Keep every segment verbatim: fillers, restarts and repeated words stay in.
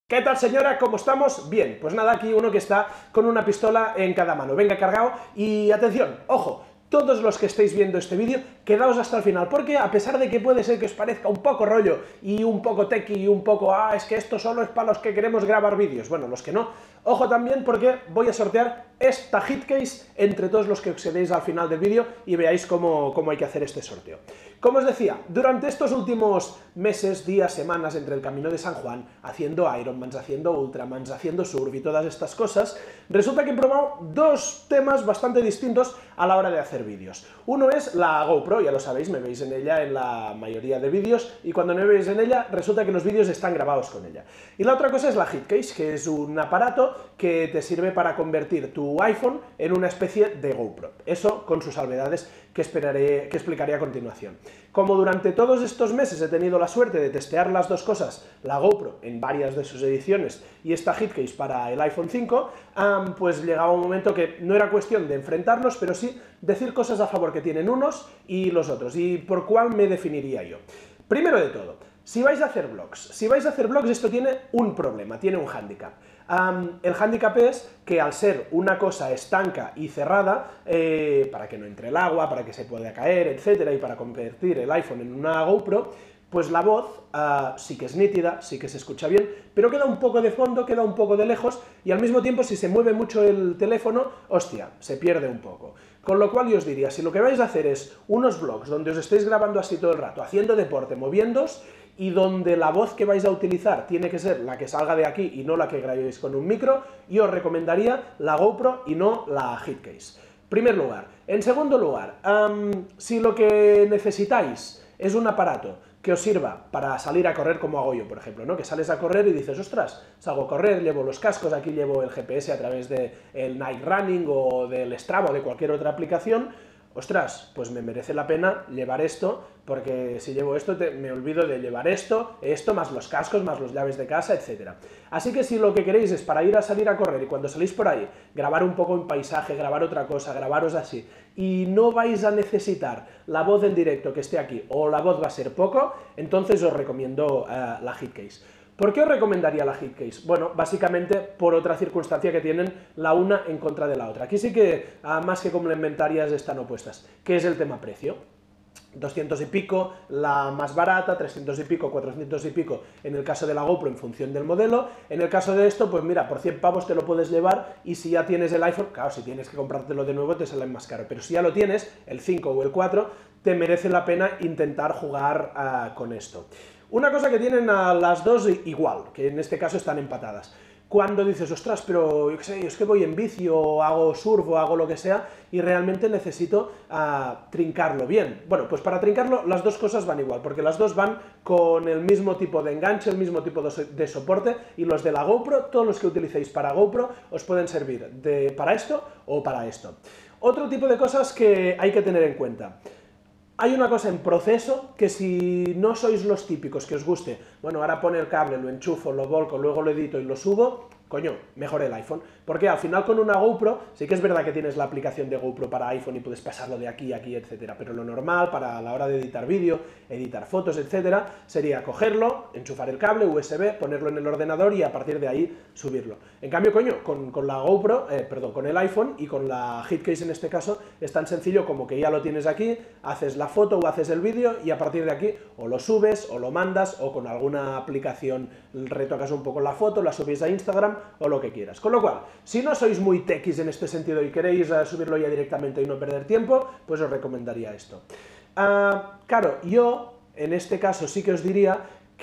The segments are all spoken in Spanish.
¿Qué tal, señora? ¿Cómo estamos? Bien, pues nada, aquí uno que está con una pistola en cada mano. Venga, cargado y atención, ojo, todos los que estéis viendo este vídeo, quedaos hasta el final, porque a pesar de que puede ser que os parezca un poco rollo y un poco tequi y un poco, ah, es que esto solo es para los que queremos grabar vídeos, bueno, los que no, ojo también porque voy a sortear esta hitcase entre todos los que os quedéis al final del vídeo y veáis cómo, cómo hay que hacer este sorteo. Como os decía, durante estos últimos meses, días, semanas, entre el Camino de San Juan, haciendo Ironmans, haciendo Ultramans, haciendo surf y todas estas cosas, resulta que he probado dos temas bastante distintos a la hora de hacer vídeos. Uno es la GoPro, ya lo sabéis, me veis en ella en la mayoría de vídeos, y cuando no me veis en ella, resulta que los vídeos están grabados con ella. Y la otra cosa es la hitcase, que es un aparato que te sirve para convertir tu iPhone en una especie de GoPro. Eso con sus salvedades que, esperaré, que explicaré a continuación. Como durante todos estos meses he tenido la suerte de testear las dos cosas, la GoPro en varias de sus ediciones y esta hitcase para el iPhone cinco, um, pues llegaba un momento que no era cuestión de enfrentarlos, pero sí decir cosas a favor que tienen unos y los otros, y por cuál me definiría yo. Primero de todo, si vais a hacer vlogs, si vais a hacer vlogs esto tiene un problema, tiene un hándicap. Um, el hándicap es que al ser una cosa estanca y cerrada, eh, para que no entre el agua, para que se pueda caer, etcétera, y para convertir el iPhone en una GoPro, pues la voz uh, sí que es nítida, sí que se escucha bien, pero queda un poco de fondo, queda un poco de lejos, y al mismo tiempo si se mueve mucho el teléfono, hostia, se pierde un poco. Con lo cual yo os diría, si lo que vais a hacer es unos vlogs donde os estéis grabando así todo el rato, haciendo deporte, moviéndoos, y donde la voz que vais a utilizar tiene que ser la que salga de aquí y no la que grabéis con un micro, yo os recomendaría la GoPro y no la hitcase. Primer lugar. En segundo lugar, um, si lo que necesitáis es un aparato que os sirva para salir a correr como hago yo, por ejemplo, ¿no? Que sales a correr y dices, ostras, salgo a correr, llevo los cascos, aquí llevo el G P S a través del Night Running o del Strava o de cualquier otra aplicación, ostras, pues me merece la pena llevar esto, porque si llevo esto te, me olvido de llevar esto, esto, más los cascos, más los llaves de casa, etcétera. Así que si lo que queréis es para ir a salir a correr y cuando salís por ahí, grabar un poco en paisaje, grabar otra cosa, grabaros así, y no vais a necesitar la voz en directo que esté aquí, o la voz va a ser poco, entonces os recomiendo uh, la hitcase. ¿Por qué os recomendaría la hitcase? Bueno, básicamente por otra circunstancia que tienen la una en contra de la otra. Aquí sí que, más que complementarias, están opuestas, que es el tema precio. doscientos y pico la más barata, trescientos y pico, cuatrocientos y pico en el caso de la GoPro en función del modelo. En el caso de esto, pues mira, por cien pavos te lo puedes llevar, y si ya tienes el iPhone, claro, si tienes que comprártelo de nuevo te sale más caro, pero si ya lo tienes, el cinco o el cuatro, te merece la pena intentar jugar uh, con esto. Una cosa que tienen a las dos igual, que en este caso están empatadas. Cuando dices, ostras, pero yo qué sé, es que voy en bici o hago surf o hago lo que sea y realmente necesito uh, trincarlo bien. Bueno, pues para trincarlo las dos cosas van igual, porque las dos van con el mismo tipo de enganche, el mismo tipo de, so de soporte, y los de la GoPro, todos los que utilicéis para GoPro, os pueden servir de, para esto o para esto. Otro tipo de cosas que hay que tener en cuenta. Hay una cosa en proceso que si no sois los típicos que os guste, bueno, ahora pone el cable, lo enchufo, lo volco, luego lo edito y lo subo, coño, mejor el iPhone. Porque al final con una GoPro, sí que es verdad que tienes la aplicación de GoPro para iPhone y puedes pasarlo de aquí a aquí, etcétera, pero lo normal para la hora de editar vídeo, editar fotos, etcétera, sería cogerlo, enchufar el cable U S B, ponerlo en el ordenador y a partir de ahí subirlo. En cambio, coño, con, con la GoPro, eh, perdón, con el iPhone y con la hitcase en este caso, es tan sencillo como que ya lo tienes aquí, haces la foto o haces el vídeo y a partir de aquí o lo subes o lo mandas o con alguna aplicación retocas un poco la foto, la subís a Instagram o lo que quieras. Con lo cual, si no sois muy techis en este sentido y queréis uh, subirlo ya directamente y no perder tiempo, pues os recomendaría esto. Uh, claro, yo en este caso sí que os diría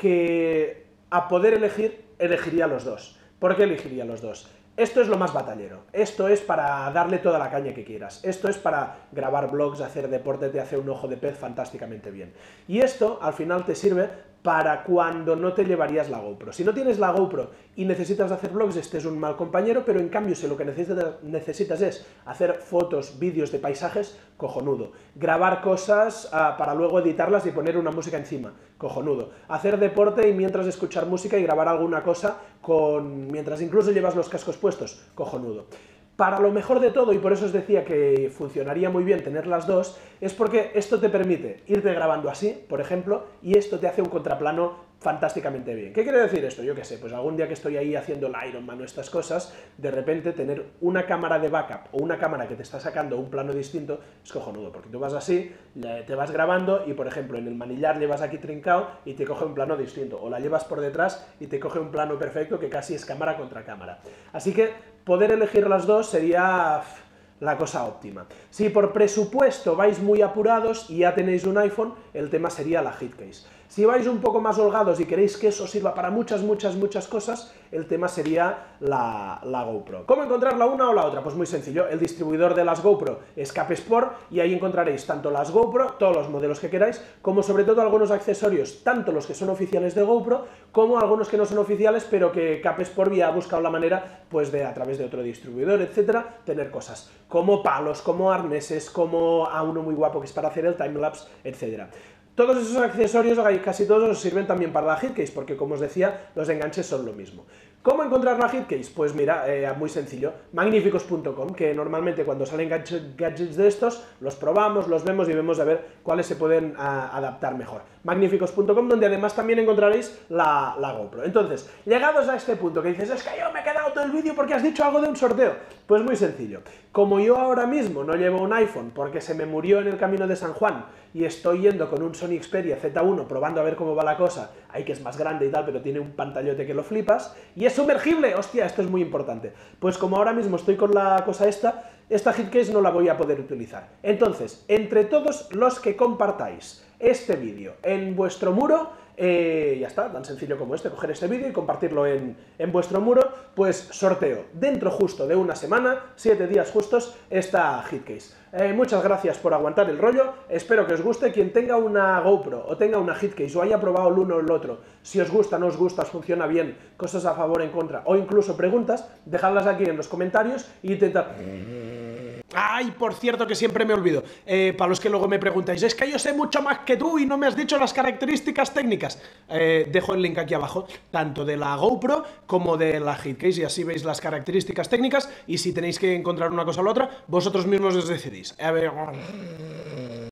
que a poder elegir, elegiría los dos. ¿Por qué elegiría los dos? Esto es lo más batallero, esto es para darle toda la caña que quieras, esto es para grabar vlogs, hacer deporte, te hace un ojo de pez fantásticamente bien. Y esto al final te sirve para cuando no te llevarías la GoPro. Si no tienes la GoPro y necesitas hacer vlogs, este es un mal compañero, pero en cambio si lo que necesitas, necesitas es hacer fotos, vídeos de paisajes, cojonudo. Grabar cosas uh, para luego editarlas y poner una música encima, cojonudo. Hacer deporte y mientras escuchar música y grabar alguna cosa con mientras incluso llevas los cascos puestos, cojonudo. Para lo mejor de todo, y por eso os decía que funcionaría muy bien tener las dos, es porque esto te permite irte grabando así, por ejemplo, y esto te hace un contraplano fantásticamente bien. ¿Qué quiere decir esto? Yo qué sé, pues algún día que estoy ahí haciendo el Ironman o estas cosas, de repente tener una cámara de backup o una cámara que te está sacando un plano distinto es cojonudo, porque tú vas así, te vas grabando y, por ejemplo, en el manillar llevas aquí trincado y te coge un plano distinto, o la llevas por detrás y te coge un plano perfecto que casi es cámara contra cámara. Así que poder elegir las dos sería la cosa óptima. Si por presupuesto vais muy apurados y ya tenéis un iPhone, el tema sería la Hitcase. Si vais un poco más holgados y queréis que eso sirva para muchas, muchas, muchas cosas, el tema sería la, la GoPro. ¿Cómo encontrar la una o la otra? Pues muy sencillo, el distribuidor de las GoPro es Capesport y ahí encontraréis tanto las GoPro, todos los modelos que queráis, como sobre todo algunos accesorios, tanto los que son oficiales de GoPro, como algunos que no son oficiales, pero que Capesport ya ha buscado la manera, pues de a través de otro distribuidor, etcétera, tener cosas, como palos, como arneses, como a uno muy guapo que es para hacer el timelapse, etcétera. Todos esos accesorios, casi todos, os sirven también para la Hitcase, porque como os decía, los enganches son lo mismo. ¿Cómo encontrar la Hitcase? Pues mira, eh, muy sencillo, magníficos punto com, que normalmente cuando salen gadgets de estos, los probamos, los vemos y vemos a ver cuáles se pueden a, adaptar mejor. magníficos punto com, donde además también encontraréis la, la GoPro. Entonces, llegados a este punto que dices, es que yo me he quedado todo el vídeo porque has dicho algo de un sorteo, pues muy sencillo. Como yo ahora mismo no llevo un iPhone porque se me murió en el camino de San Juan y estoy yendo con un Sony Xperia Z uno probando a ver cómo va la cosa, ahí que es más grande y tal, pero tiene un pantallote que lo flipas, y es sumergible, hostia, esto es muy importante. Pues como ahora mismo estoy con la cosa esta, esta Hitcase no la voy a poder utilizar. Entonces, entre todos los que compartáis este vídeo en vuestro muro, eh, ya está, tan sencillo como este, coger este vídeo y compartirlo en, en vuestro muro, pues sorteo dentro justo de una semana, siete días justos, esta Hitcase. Eh, muchas gracias por aguantar el rollo, espero que os guste. Quien tenga una GoPro o tenga una Hitcase o haya probado el uno o el otro, si os gusta, no os gusta, os funciona bien, cosas a favor, en contra o incluso preguntas, dejadlas aquí en los comentarios e intentad... Ay, por cierto, que siempre me olvido, eh, para los que luego me preguntáis, es que yo sé mucho más que tú y no me has dicho las características técnicas. Eh, dejo el link aquí abajo, tanto de la GoPro como de la Hitcase, y así veis las características técnicas, y si tenéis que encontrar una cosa o la otra, vosotros mismos os decidís. A ver...